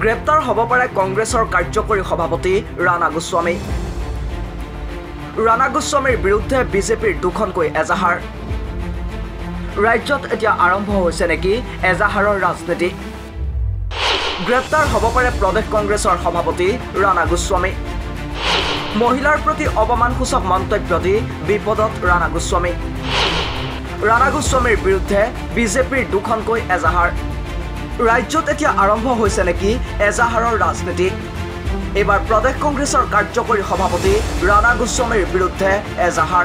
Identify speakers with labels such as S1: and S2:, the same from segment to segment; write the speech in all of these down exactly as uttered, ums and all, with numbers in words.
S1: গ্ৰেপ্তাৰ হ'ব পাৰে কংগ্ৰেছৰ কাৰ্যকৰী সভাপতি ৰাণা গোস্বামী। ৰাণা গোস্বামীৰ বিৰুদ্ধে বিজেপিৰ দুখনকৈ এজাহাৰ। ৰাজ্যত এতিয়া আৰম্ভ হৈছে নেকি এজাহাৰৰ ৰাজনীতি। গ্ৰেপ্তাৰ হ'ব পাৰে প্ৰদেশ কংগ্ৰেছৰ সভাপতি ৰাণা গোস্বামী। মহিলাৰ প্ৰতি অপমানসূচক মন্তব্য দি বিপদত ৰাণা গোস্বামী। ৰাণা গোস্বামীৰ বিৰুদ্ধে বিজেপিৰ দুখনকৈ এজাহাৰ। ৰাজ্যত এতিয়া আৰম্ভ হৈছে নেকি এজাহাৰৰ ৰাজনীতি। এইবাৰ প্ৰদেশ কংগ্ৰেছৰ কাৰ্যকৰী সভাপতি ৰাণা গোস্বামীৰ বিৰুদ্ধে এজাহাৰ।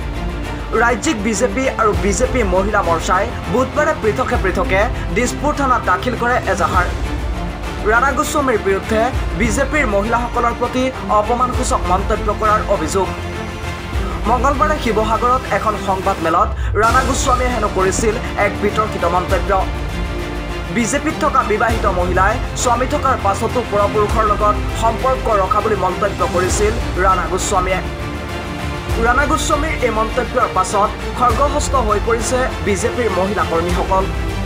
S1: ৰাজ্যিক বিজেপি আৰু বিজেপি মহিলা মৰ্চাই বুধবাৰে পৃথকে পৃথকে দিছপুৰ থানাত দাখিল কৰে এজাহাৰ। ৰাণা গোস্বামীৰ বিৰুদ্ধে বিজেপিৰ মহিলাসকলৰ প্ৰতি অপমানসূচক মন্তব্য কৰাৰ অভিযোগ। মঙলবাৰে শিৱসাগৰত এখন সংবাদ মেলত ৰাণা গোস্বামীয়ে হেনো কৰিছিল এক বিতৰ্কিত মন্তব্য। বিজেপিত থকা বিবাহিত মহিলাই স্বামী থকাৰ পাছতো পৰপুৰুষৰ লগত সম্পৰ্ক ৰখা বুলি মন্তব্য কৰিছিল ৰাণা গোস্বামীয়ে। ৰাণা গোস্বামীৰ এই মন্তব্যৰ পাছত খৰ্গহস্ত হৈ পৰিছে বিজেপিৰ মহিলা কৰ্মীসকল।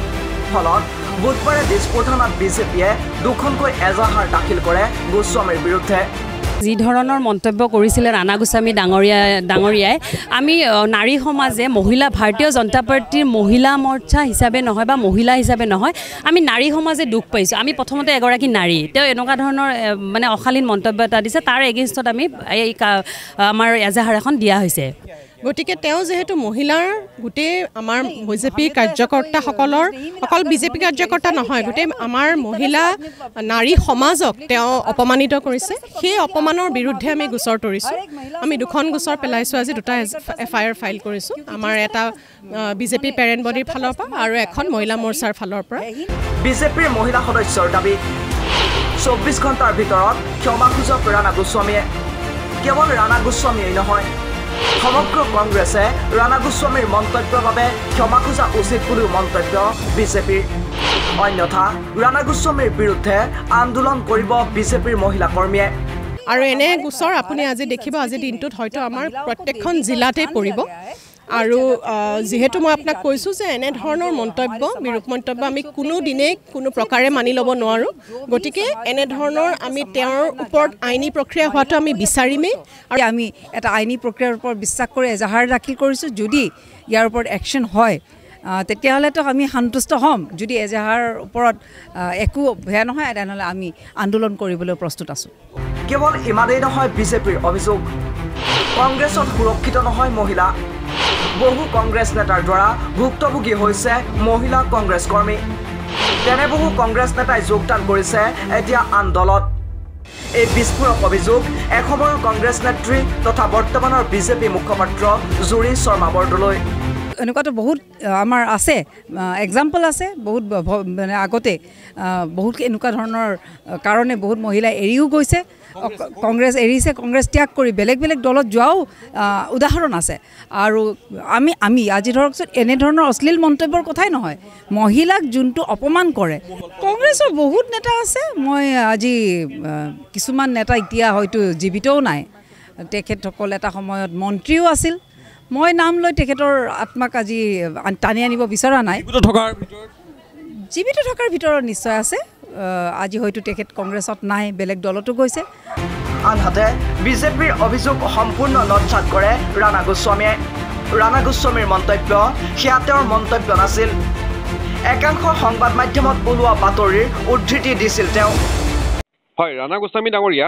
S1: ফলত বুধবাৰে দিছপুৰ থানাত বিজেপিয়ে দুখনকৈ এজাহাৰ দাখিল কৰে গোস্বামীৰ বিৰুদ্ধে।
S2: যি ধৰণৰ মন্তব্য কৰিছিলে ৰাণা গোস্বামী ডাঙৰীয়া ডাঙৰীয়াই আমি নাৰী সমাজে মহিলা ভাৰতীয় জনতা পাৰ্টিৰ মহিলা মৰ্চা হিচাপে নহয় বা মহিলা হিচাপে নহয়, আমি নাৰী সমাজে দুখ পাইছোঁ। আমি প্ৰথমতে এগৰাকী নাৰী, তেওঁ এনেকুৱা ধৰণৰ মানে অশালীন মন্তব্য এটা দিছে, তাৰ এগেইনষ্টত আমি এই আমাৰ এজাহাৰ এখন দিয়া হৈছে।
S3: গতিকে তেওঁ যেহেতু মহিলাৰ গোটেই আমাৰ বিজেপি কাৰ্যকৰ্তাসকলৰ অকল বিজেপি কাৰ্যকৰ্তা নহয়, গোটেই আমাৰ মহিলা নাৰী সমাজক তেওঁ অপমানিত কৰিছে। সেই অপমানৰ বিৰুদ্ধে আমি গোচৰ তৰিছোঁ। আমি দুখন গোচৰ পেলাইছোঁ, আজি দুটা এফ আই আৰ ফাইল কৰিছোঁ। আমাৰ এটা বিজেপি পেৰেণ্ট বডিৰ ফালৰ পৰা আৰু এখন মহিলা মৰ্চাৰ ফালৰ পৰা।
S1: বিজেপিৰ মহিলা সদস্যৰ দাবী, চৌব্বিছ ঘণ্টাৰ ভিতৰত ক্ষমা খোজক ৰাণা গোস্বামীয়ে। কেৱল ৰাণা গোস্বামীয়েই নহয়, সমগ্ৰ কংগ্ৰেছে ৰাণা গোস্বামীৰ মন্তব্যৰ বাবে ক্ষমা খোজা উচিত বুলিও মন্তব্য বিজেপিৰ। অন্যথা ৰাণা গোস্বামীৰ বিৰুদ্ধে আন্দোলন কৰিব বিজেপিৰ মহিলা কৰ্মীয়ে।
S3: আৰু এনে গোচৰ আপুনি আজি দেখিব, আজিৰ দিনটোত হয়তো আমাৰ প্ৰত্যেকখন জিলাতেই পৰিব। আৰু যিহেতু মই আপোনাক কৈছোঁ যে এনেধৰণৰ মন্তব্য বিৰূপ মন্তব্য আমি কোনো দিনেই কোনো প্ৰকাৰে মানি ল'ব নোৱাৰোঁ। গতিকে এনেধৰণৰ আমি তেওঁৰ ওপৰত আইনী প্ৰক্ৰিয়া হোৱাটো আমি বিচাৰিমেই।
S4: আৰু আমি এটা আইনী প্ৰক্ৰিয়াৰ ওপৰত বিশ্বাস কৰি এজাহাৰ দাখিল কৰিছোঁ। যদি ইয়াৰ ওপৰত একশ্যন হয় তেতিয়াহ'লেতো আমি সন্তুষ্ট হ'ম। যদি এজাহাৰৰ ওপৰত একো বেয়া নহয় তেনেহ'লে আমি আন্দোলন কৰিবলৈ প্ৰস্তুত আছোঁ।
S1: কেৱল ইমানেই নহয়, বিজেপিৰ অভিযোগ কংগ্ৰেছত সুৰক্ষিত নহয় মহিলা। বহু কংগ্ৰেছ নেতাৰ দ্বাৰা ভুক্তভোগী হৈছে মহিলা কংগ্ৰেছ কৰ্মী। তেনে বহু কংগ্ৰেছ নেতাই যোগদান কৰিছে এতিয়া আন দলত। এই বিস্ফোৰক অভিযোগ এসময়ৰ কংগ্ৰেছ নেত্ৰী তথা বৰ্তমানৰ বিজেপি মুখপাত্ৰ জুৰি শৰ্মা বৰদলৈ।
S4: এনেকুৱাতো বহুত আমাৰ আছে, এক্সাম্পল আছে বহুত মানে আগতে বহুত এনেকুৱা ধৰণৰ কাৰণে বহুত মহিলাই এৰিও গৈছে, কংগ্ৰেছ এৰিছে, কংগ্ৰেছ ত্যাগ কৰি বেলেগ বেলেগ দলত যোৱাও উদাহৰণ আছে। আৰু আমি আমি আজি ধৰকচোন এনেধৰণৰ অশ্লীল মন্তব্যৰ কথাই নহয়, মহিলাক যোনটো অপমান কৰে কংগ্ৰেছৰ বহুত নেতা আছে। মই আজি কিছুমান নেতা এতিয়া হয়তো জীৱিতও নাই, তেখেতসকল এটা সময়ত মন্ত্ৰীও আছিল। মই নাম লৈ তেখেতৰ আত্মাক আজি টানি আনিব বিচৰা নাই। জীৱিত থকাৰ ভিতৰত নিশ্চয় আছে। আজি হয়তো তেখেত কংগ্ৰেছত নাই, বেলেগ দলতো গৈছে।
S1: আনহাতে বিজেপিৰ অভিযোগ সম্পূৰ্ণ নৎসাৎ কৰে ৰাণা গোস্বামীয়ে। ৰাণা গোস্বামীৰ মন্তব্য সেয়া তেওঁৰ মন্তব্য নাছিল। একাংশ সংবাদ মাধ্যমত ওলোৱা বাতৰিৰ উদ্ধৃতি দিছিল তেওঁ।
S5: হয়, ৰাণা গোস্বামী ডাঙৰীয়া।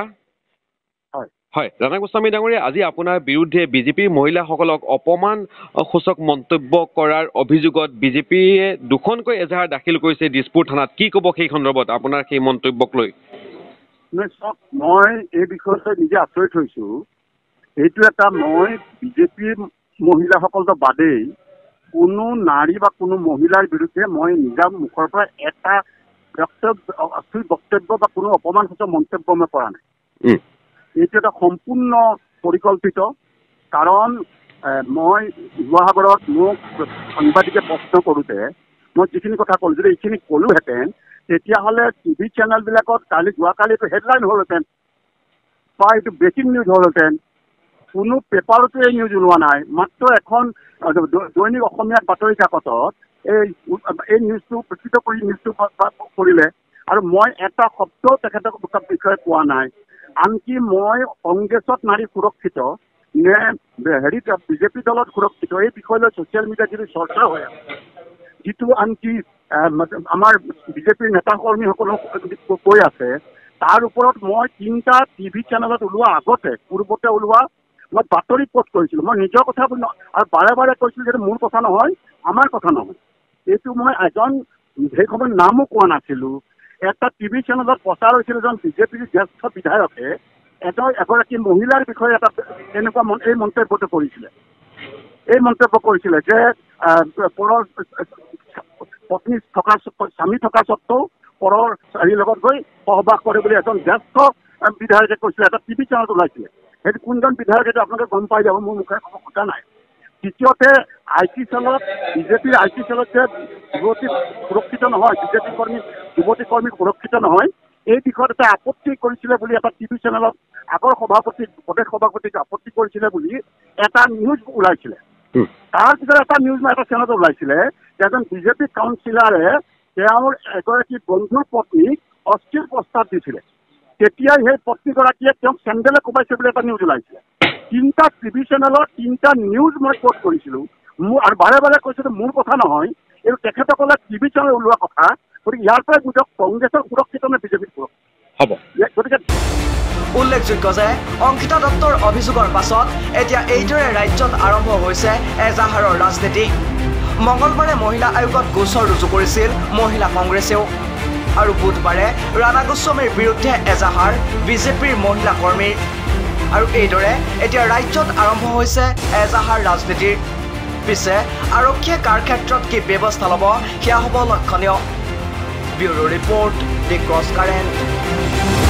S5: হয়, ৰাণা গোস্বামী ডাঙৰীয়া, আজি আপোনাৰ বিৰুদ্ধে বিজেপিৰ মহিলাসকলক অপমান সূচক মন্তব্য কৰাৰ অভিযোগত বিজেপিয়ে দুখনকৈ এজাহাৰ দাখিল কৰিছে দিছপুৰ থানাত। কি ক'ব সেই সন্দৰ্ভত আপোনাৰ সেই মন্তব্যক লৈ?
S6: মই এই বিষয়তে নিজে আচৰিত হৈছোঁ। এইটো এটা মই বিজেপিৰ মহিলাসকলৰ বাদেই কোনো নাৰী বা কোনো মহিলাৰ বিৰুদ্ধে মই নিজা মুখৰ পৰা এটা বক্তব্য বক্তব্য বা কোনো অপমানসূচক মন্তব্য মই কৰা নাই। এইটো এটা সম্পূৰ্ণ পৰিকল্পিত। কাৰণ মই শিৱসাগৰত মোক সাংবাদিকে প্ৰশ্ন কৰোঁতে মই যিখিনি কথা ক'লোঁ, যদি এইখিনি ক'লোহেঁতেন তেতিয়াহ'লে টিভি চেনেলবিলাকত কালি যোৱাকালি এইটো হেডলাইন হ'লহেঁতেন বা এইটো ব্ৰেকিং নিউজ হ'লহেঁতেন। কোনো পেপাৰতো এই নিউজ ওলোৱা নাই। মাত্ৰ এখন দৈনিক অসমীয়া বাতৰি কাকতত এই এই নিউজটো প্ৰকৃত কৰি নিউজটো কৰিলে আৰু মই এটা শব্দও তেখেতক বিষয়ে কোৱা নাই। আনকি মই কংগ্ৰেছত নাৰী সুৰক্ষিত নে হেৰিত বিজেপি দলত সুৰক্ষিত এই বিষয় লৈ ছ'চিয়েল মিডিয়াত যিটো চৰ্চা হৈ আছে, যিটো আনকি আমাৰ বিজেপিৰ নেতা কৰ্মীসকলক কৈ আছে, তাৰ ওপৰত মই তিনিটা টিভি চেনেলত ওলোৱা আগতে পূৰ্বতে ওলোৱা মই বাতৰি পোষ্ট কৰিছিলোঁ। মই নিজৰ কথা আৰু বাৰে বাৰে কৈছিলোঁ যে মোৰ কথা নহয়, আমাৰ কথা নহয়। এইটো মই এজন সেই সময়ত নামো কোৱা নাছিলোঁ। এটা টিভি চেনেলত প্ৰচাৰ হৈছিল এজন বিজেপিৰ জ্যেষ্ঠ বিধায়কে এজন এগৰাকী মহিলাৰ বিষয়ে এটা এনেকুৱা এই মন্তব্যটো কৰিছিলে এই মন্তব্য কৰিছিলে যে পৰৰ পত্নী থকা স্বামী থকা স্বত্বেও পৰৰ হেৰিৰ লগত গৈ সহবাস কৰে বুলি এজন জ্যেষ্ঠ বিধায়কে কৈছিলে। এটা টিভি চেনেলত ওলাইছিলে। সেইটো কোনজন বিধায়ক এইটো আপোনালোকে গম পাই যাব, মোৰ মুখে ক'ব খোজা নাই। দ্বিতীয়তে আই টি চেলত বিজেপিৰ আই টি চেলত যে যুৱতী সুৰক্ষিত নহয়, বিজেপি কৰ্মী যুৱতী কৰ্মী সুৰক্ষিত নহয়, এই বিষয়ত এটা আপত্তি কৰিছিলে বুলি এটা টিভি চেনেলত আগৰ সভাপতি প্ৰদেশ সভাপতিক আপত্তি কৰিছিলে বুলি এটা নিউজ ওলাইছিলে। তাৰপিছত এটা নিউজ এটা চেনেলত ওলাইছিলে যে এজন বিজেপি কাউন্সিলাৰে তেওঁৰ এগৰাকী বন্ধুৰ পত্নীক অশ্লীল প্ৰস্তাৱ দিছিলে। তেতিয়াই সেই পত্নীগৰাকীয়ে তেওঁক চেণ্ডেলে কোবাইছে বুলি এটা নিউজ ওলাইছিলে। তিনিটা টিভি চেনেলৰ তিনিটা নিউজ মই কোট কৰিছিলোঁ। মোৰ আৰু বাৰে বাৰে কৈছিলোঁ মোৰ কথা নহয়, এইটো তেখেতসকলে টিভি চেনেল ওলোৱা কথা। গতিকে ইয়াৰ পৰাই বুজক কংগ্ৰেছৰ সুৰক্ষিত নে বিজেপিৰ সুৰক্ষিত হ'ব। গতিকে
S1: উল্লেখযোগ্য যে অংকিতা দত্তৰ অভিযোগৰ পাছত এতিয়া এইদৰে ৰাজ্যত আৰম্ভ হৈছে এজাহাৰৰ ৰাজনীতি। মঙলবাৰে মহিলা আয়োগত গোচৰ ৰুজু কৰিছিল মহিলা কংগ্ৰেছেও আৰু বুধবাৰে ৰাণা গোস্বামীৰ বিৰুদ্ধে এজাহাৰ বিজেপিৰ মহিলা কৰ্মীৰ। আৰু এইদৰে এতিয়া ৰাজ্যত আৰম্ভ হৈছে এজাহাৰ ৰাজনীতিৰ। পিছে আৰক্ষীয়ে কাৰ ক্ষেত্ৰত কি ব্যৱস্থা ল'ব সেয়া হ'ব লক্ষণীয়। Bureau report, the cross current.